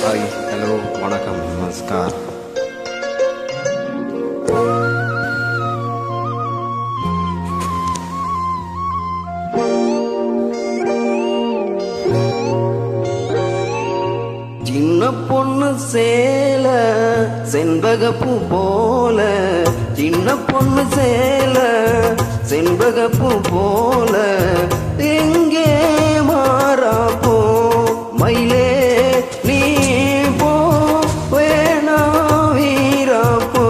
Hi, hello, வணக்கம், நமஸ்கார். சின்ன பொண்ணு சேல செண்பகப்பூ போல, சின்ன பொண்ணு சேல செண்பகப்பூ போல, எங்கே மாறாப்போ மயிலே நீ போ வேணா வீராப்போ.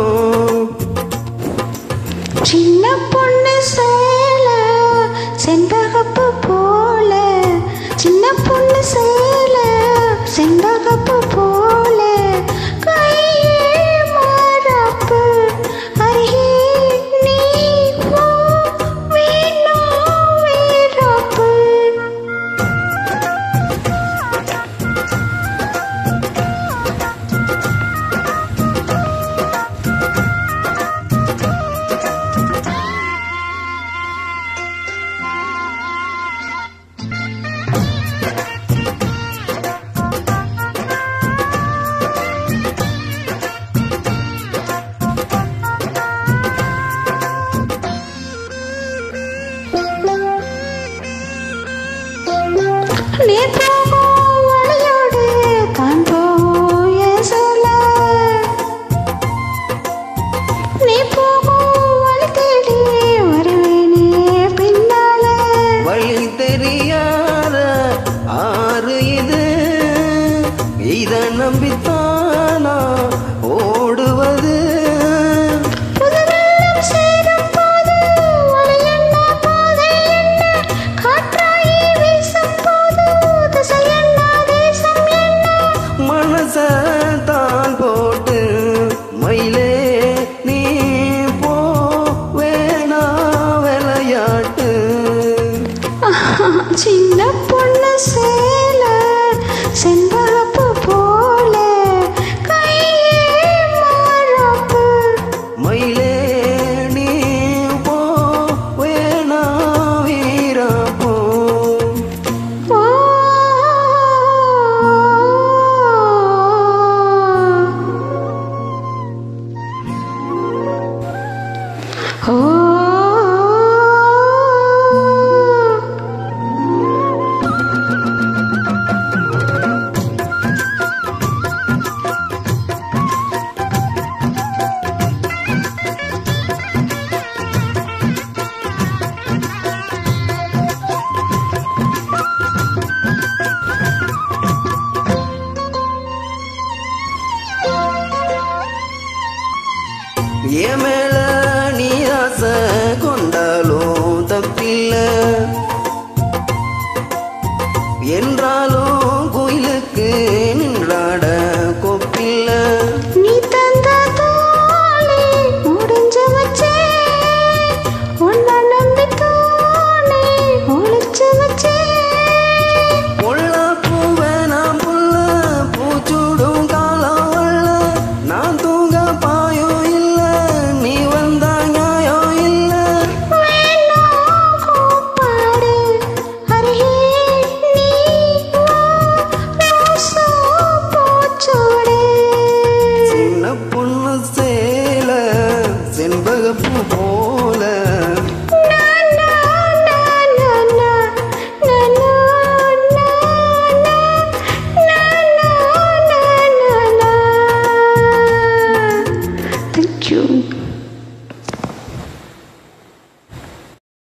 சின்ன பொண்ணு சேல செண்பகப்பூ போல, சின்ன பொண்ணு சேல செண்பகப்பூ போல, கையே மாறாப்பு அருகே நீ போ வேணா வீராப்பு. நீ போகும் வழியோடு தான் போகும் என் சொல்ல, நீ போகும் வழி தேடி வருவேனே பின்னால. வழி தெரியாத ஆறு இது, இத நம்பித்தானா ஓடுவது. புதுவெள்ளம் சேரும் போது வழி என்ன பாதை என்ன, காற்றாயி வீசும் போது திசை என்ன தேசம் என்ன. மனச தான் போட்டு மயிலே நீ போ வேணா விளையாட்டு. சின்ன பொண்ணு சேல செண்பகப்பூ போல, கையே மாறாப்பு மயிலே நீ போ வேணா வீராப்போ. ஓ. ஓ என் மேல நீ ஆசை கொண்டாலும் தப்பில்ல, என்றாலும் கோயிலுக்கு நின்றாட